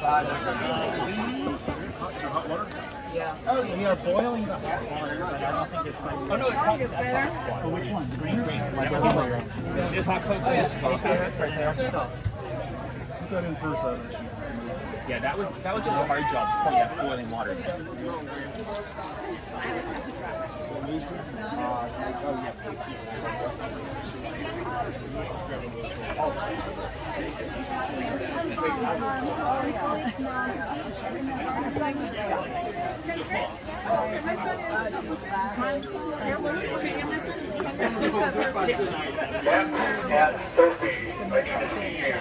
Hot water? Yeah. Oh, we are boiling the hot water, but I don't think it's quite. Oh no, it's better. Oh, which one? Green. Like a green. Just hot cocoa. It's right there. Put that in first. Yeah, that was just a hard job to put that boiling water. Oh yes, please. Captain Sophie, I need to see you.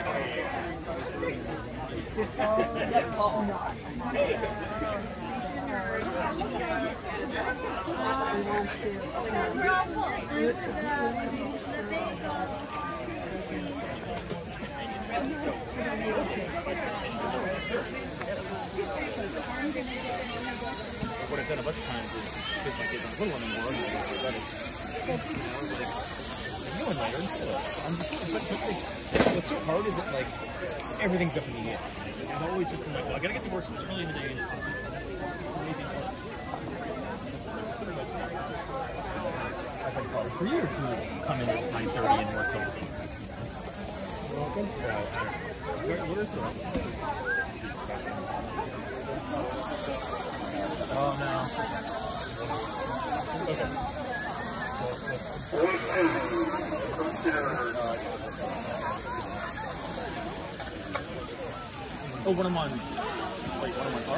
What I've done a bunch of times is give my kids a little one more. No one later. What's so hard is that like everything's up in the air. I've always just been like, well, I gotta get to work early in the day. For you to come in at 9:30 and work till welcome. Where is it? Oh no. Okay. Oh, when I'm on, like, when I'm on